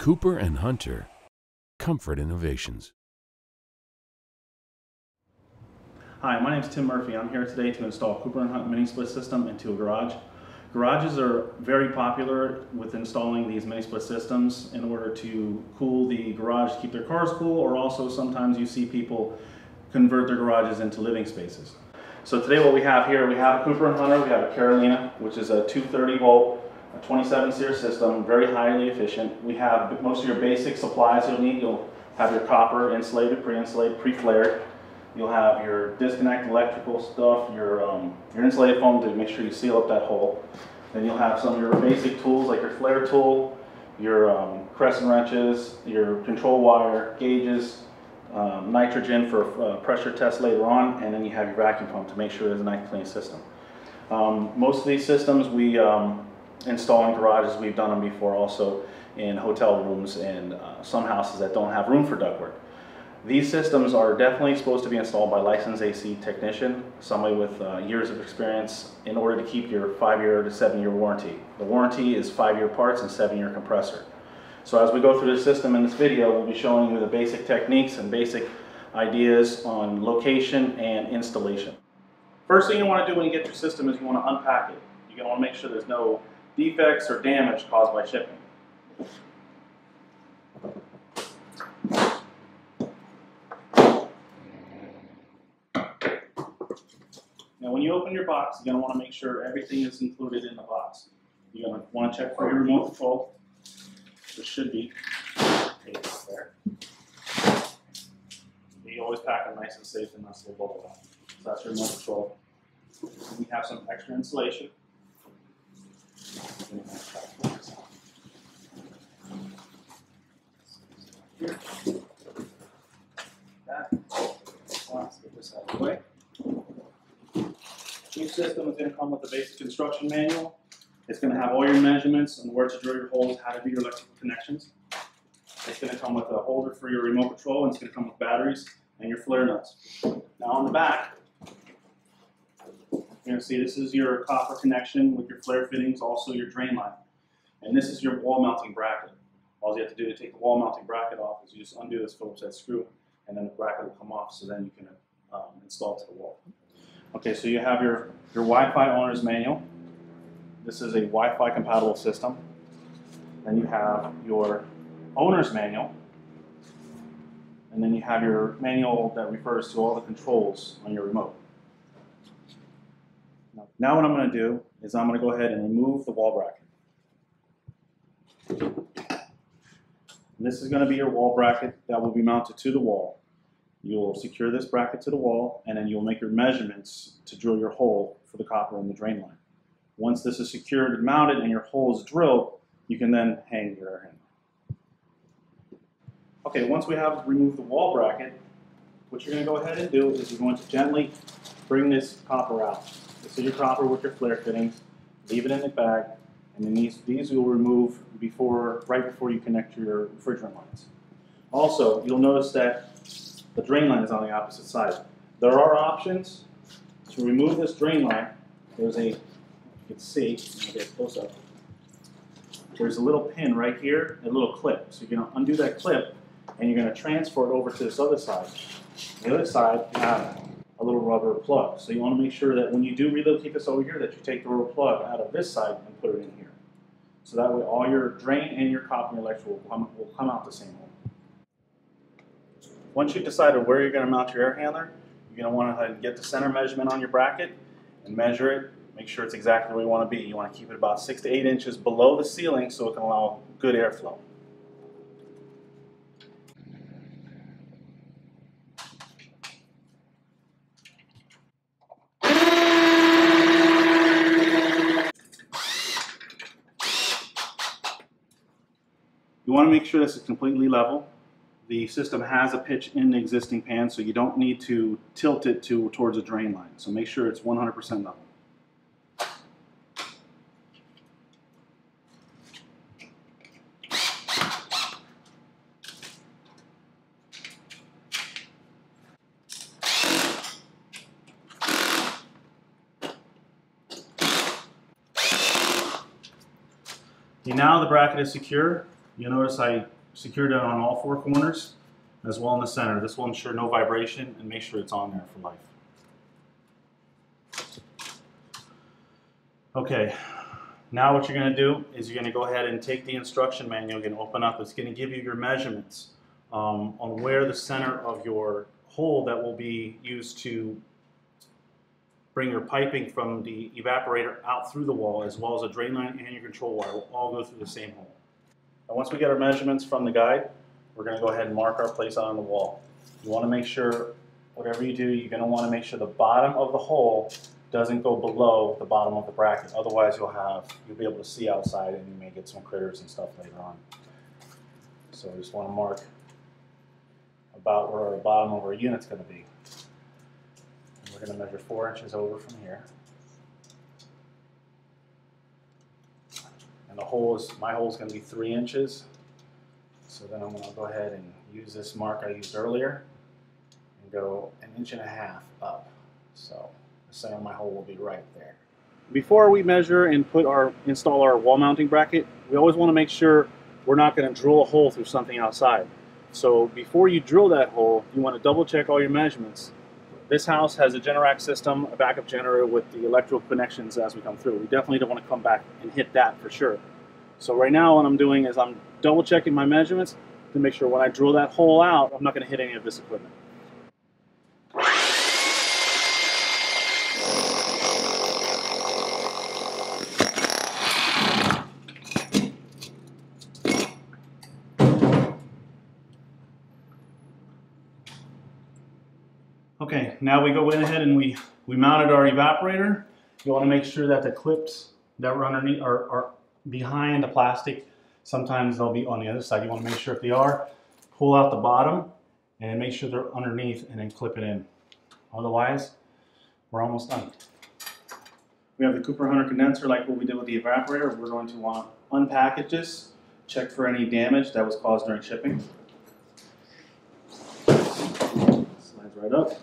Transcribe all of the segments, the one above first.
Cooper&Hunter, Comfort Innovations. Hi, my name is Tim Murphy. I'm here today to install Cooper&Hunter mini split system into a garage. Garages are very popular with installing these mini split systems in order to cool the garage, keep their cars cool, or also sometimes you see people convert their garages into living spaces. So today what we have here, we have a Cooper&Hunter, we have a Carolina, which is a 230 volt, 27 SEER system, very highly efficient. We have most of your basic supplies you'll need. You'll have your copper insulated, pre-insulated, pre-flared. You'll have your disconnect electrical stuff, your insulated foam to make sure you seal up that hole. Then you'll have some of your basic tools like your flare tool, your crescent wrenches, your control wire, gauges, nitrogen for pressure test later on, and then you have your vacuum pump to make sure there's a nice clean system. Most of these systems we install in garages. We've done them before also in hotel rooms and some houses that don't have room for ductwork. These systems are definitely supposed to be installed by a licensed AC technician, somebody with years of experience, in order to keep your 5-year to 7-year warranty. The warranty is 5-year parts and 7-year compressor. So as we go through this system in this video, we'll be showing you the basic techniques and basic ideas on location and installation. First thing you want to do when you get your system is you want to unpack it. You're going to want to make sure there's no defects or damage caused by shipping. Now when you open your box, you're going to want to make sure everything is included in the box. You're going to want to check for your remote control. There should be tape there. You always pack it nice and safe and nice little bubble wrap. So that's your remote control. We have some extra insulation. Here. Let's get this out of the way. Each system is going to come with a basic construction manual. It's going to have all your measurements on where to drill your holes, how to do your electrical connections. It's going to come with a holder for your remote control, and it's going to come with batteries and your flare nuts. Now on the back, you're going to see this is your copper connection with your flare fittings, also your drain line. And this is your wall mounting bracket. All you have to do to take the wall mounting bracket off is you just undo this Phillips head screw, and then the bracket will come off, so then you can install it to the wall. Okay, so you have your Wi-Fi owner's manual. This is a Wi-Fi compatible system. Then you have your owner's manual. And then you have your manual that refers to all the controls on your remote. Now what I'm going to do is I'm going to go ahead and remove the wall bracket. And this is going to be your wall bracket that will be mounted to the wall. You'll secure this bracket to the wall, and then you'll make your measurements to drill your hole for the copper in the drain line. Once this is secured and mounted and your hole is drilled, you can then hang your air handler. Okay, once we have removed the wall bracket, what you're going to go ahead and do is you're going to gently bring this copper out. This is your copper with your flare fittings. Leave it in the bag, and then these you'll remove right before you connect your refrigerant lines. Also, you'll notice that the drain line is on the opposite side. There are options to remove this drain line. There's you can see, I'll get close up. There's a little pin right here, a little clip. So you're going to undo that clip, and you're going to transfer it over to this other side. On the other side, you have a little rubber plug. So you want to make sure that when you do relocate this over here, that you take the rubber plug out of this side and put it in here. So that way all your drain and your copper and electrical will come out the same hole. Once you've decided where you're going to mount your air handler, you're going to want to get the center measurement on your bracket and measure it. Make sure it's exactly where you want to be. You want to keep it about 6 to 8 inches below the ceiling so it can allow good airflow. You want to make sure this is completely level. The system has a pitch in the existing pan, so you don't need to tilt it towards a drain line. So make sure it's 100% level. Now the bracket is secure. You'll notice I secured it on all four corners as well in the center. This will ensure no vibration and make sure it's on there for life. Okay, now what you're going to do is you're going to go ahead and take the instruction manual, you're going to open up, it's going to give you your measurements on where the center of your hole that will be used to bring your piping from the evaporator out through the wall, as well as a drain line and your control wire will all go through the same hole. Now once we get our measurements from the guide, we're going to go ahead and mark our place on the wall. You want to make sure, whatever you do, you're going to want to make sure the bottom of the hole doesn't go below the bottom of the bracket. Otherwise you'll be able to see outside and you may get some critters and stuff later on. So we just want to mark about where our bottom of our unit's going to be. And we're going to measure 4 inches over from here. And my hole is going to be 3 inches. So then I'm going to go ahead and use this mark I used earlier and go 1.5 inches up. So the center of my hole will be right there. Before we measure and install our wall mounting bracket, we always want to make sure we're not going to drill a hole through something outside. So before you drill that hole, you want to double check all your measurements. This house has a Generac system, a backup generator with the electrical connections as we come through. We definitely don't want to come back and hit that for sure. So right now what I'm doing is I'm double checking my measurements to make sure when I drill that hole out, I'm not going to hit any of this equipment. Okay, now we go in ahead and we mounted our evaporator. You want to make sure that the clips that were underneath are behind the plastic. Sometimes they'll be on the other side. You want to make sure if they are, pull out the bottom and make sure they're underneath and then clip it in. Otherwise, we're almost done. We have the Cooper&Hunter condenser like what we did with the evaporator. We're going to want to unpackage this, check for any damage that was caused during shipping. Slides right up.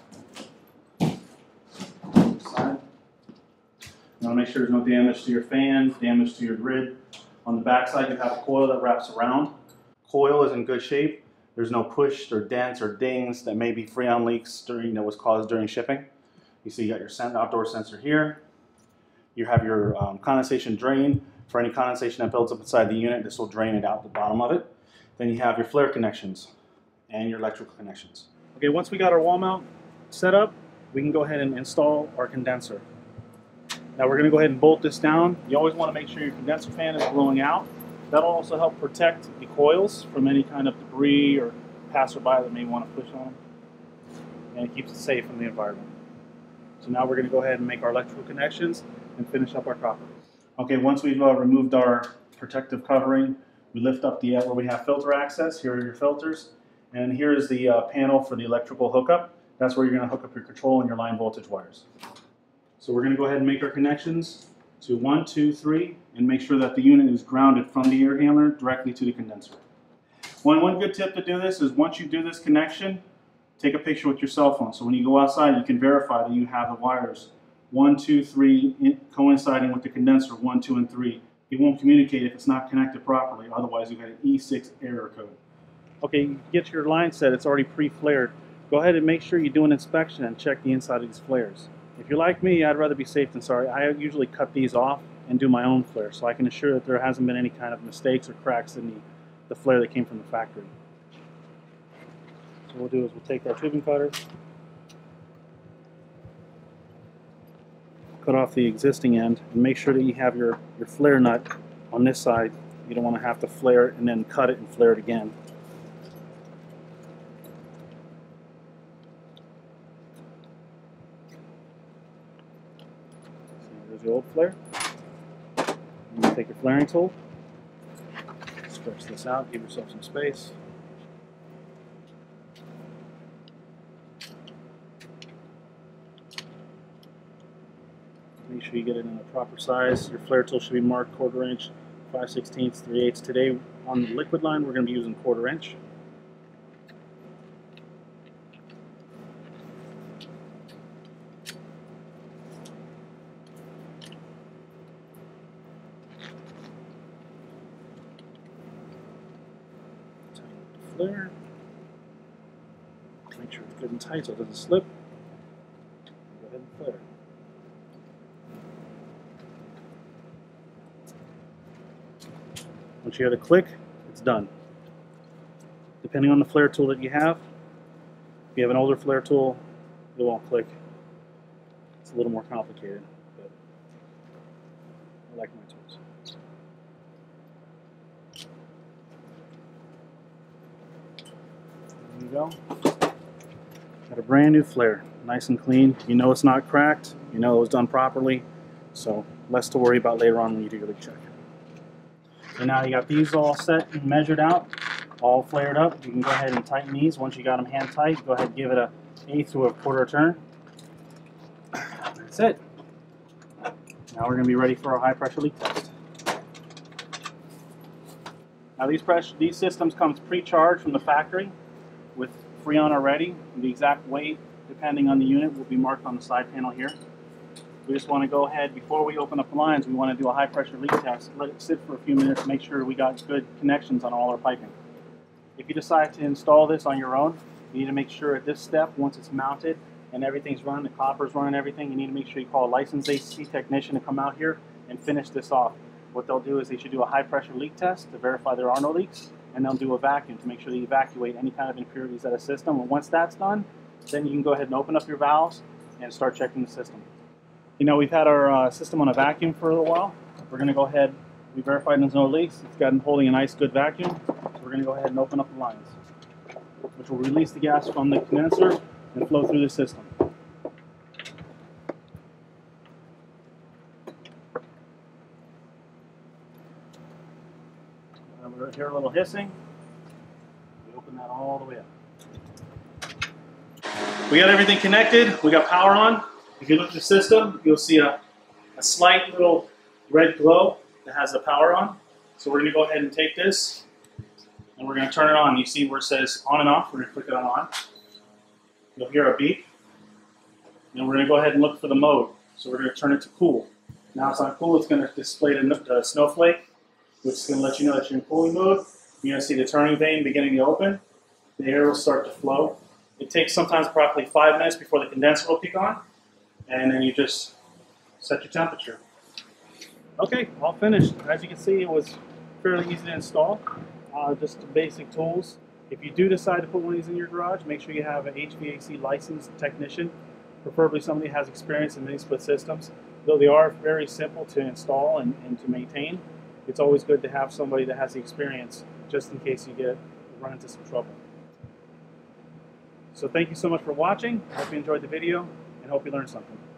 Side. You want to make sure there's no damage to your fan, damage to your grid. On the back side, you have a coil that wraps around. Coil is in good shape. There's no push or dents or dings that may be freon leaks that was caused during shipping. You see you got your outdoor sensor here. You have your condensation drain. For any condensation that builds up inside the unit, this will drain it out the bottom of it. Then you have your flare connections and your electrical connections. Okay, once we got our wall mount set up, we can go ahead and install our condenser. Now we're going to go ahead and bolt this down. You always want to make sure your condenser fan is blowing out. That'll also help protect the coils from any kind of debris or passerby that may want to push on them. And it keeps it safe from the environment. So now we're going to go ahead and make our electrical connections and finish up our copper. Okay, once we've removed our protective covering, we lift up the where we have filter access. Here are your filters. And here is the panel for the electrical hookup. That's where you're going to hook up your control and your line voltage wires. So we're going to go ahead and make our connections to 1, 2, 3, and make sure that the unit is grounded from the air handler directly to the condenser. One good tip to do this is once you do this connection, take a picture with your cell phone. So when you go outside, you can verify that you have the wires 1, 2, 3 coinciding with the condenser 1, 2, and 3. It won't communicate if it's not connected properly. Otherwise, you've got an E6 error code. Okay, you get your line set. It's already pre-flared. Go ahead and make sure you do an inspection and check the inside of these flares. If you're like me, I'd rather be safe than sorry. I usually cut these off and do my own flare so I can assure that there hasn't been any kind of mistakes or cracks in the flare that came from the factory. So what we'll do is we'll take our tubing cutter, cut off the existing end, and make sure that you have your flare nut on this side. You don't want to have to flare it and then cut it and flare it again. There's the old flare. You take your flaring tool, stretch this out, give yourself some space. Make sure you get it in the proper size. Your flare tool should be marked 1/4 inch, 5/16, 3/8. Today on the liquid line we're going to be using 1/4 inch. flare. Make sure it's good and tight so it doesn't slip. Go ahead and flare. Once you hear the click, it's done. Depending on the flare tool that you have, if you have an older flare tool, it won't click. It's a little more complicated, but I like my tools. There you go. Got a brand new flare, nice and clean. You know it's not cracked. You know it was done properly. So less to worry about later on when you do your leak check. So now you got these all set and measured out, all flared up. You can go ahead and tighten these. Once you got them hand tight, go ahead and give it an eighth to a quarter turn. That's it. Now we're going to be ready for our high pressure leak test. Now these systems comes pre-charged from the factory with Freon already. The exact weight, depending on the unit, will be marked on the side panel here. We just want to go ahead, before we open up the lines, we want to do a high pressure leak test. Let it sit for a few minutes to make sure we got good connections on all our piping. If you decide to install this on your own, you need to make sure at this step, once it's mounted and everything's running, the copper's running, everything, you need to make sure you call a licensed AC technician to come out here and finish this off. What they'll do is they should do a high pressure leak test to verify there are no leaks, and they'll do a vacuum to make sure they evacuate any kind of impurities out of the system. And once that's done, then you can go ahead and open up your valves and start checking the system. You know, we've had our system on a vacuum for a little while. We're going to go ahead, we verified there's no leaks. It's got holding a nice good vacuum. So we're going to go ahead and open up the lines, which will release the gas from the condenser and flow through the system. We're hear a little hissing. We open that all the way up. We got everything connected. We got power on. If you look at the system, you'll see a slight little red glow that has the power on. So we're going to go ahead and take this and we're going to turn it on. You see where it says on and off. We're going to click it on. You'll hear a beep. And we're going to go ahead and look for the mode. So we're going to turn it to cool. Now it's on cool. It's going to display the snowflake, which is going to let you know that you're in cooling mode. You're going to see the turning vane beginning to open. The air will start to flow. It takes sometimes approximately 5 minutes before the condenser will kick on. And then you just set your temperature. Okay, all finished. As you can see, it was fairly easy to install. Just basic tools. If you do decide to put one of these in your garage, make sure you have an HVAC licensed technician, preferably somebody who has experience in mini split systems. Though they are very simple to install and to maintain, it's always good to have somebody that has the experience just in case you run into some trouble. So thank you so much for watching. I hope you enjoyed the video and hope you learned something.